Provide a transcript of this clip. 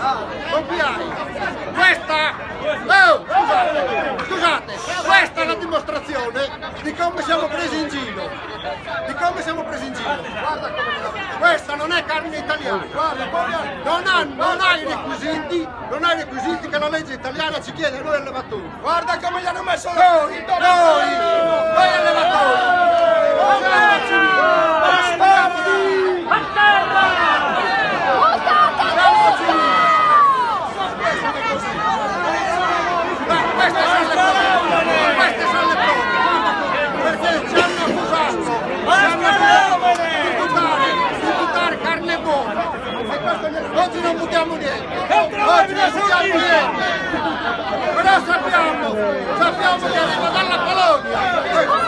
Copiai. Questa, oh, scusate, questa è la dimostrazione di come siamo presi in giro. Di come siamo presi in giro. Guarda come questa non è carne italiana. Non ha i requisiti che la legge italiana ci chiede a noi allevatori. Guarda come gli hanno messo noi allevatori. Queste sono le prove, perché ci hanno accusato di buttare carne buona. Oggi non buttiamo niente, però sappiamo che arriva dalla Polonia.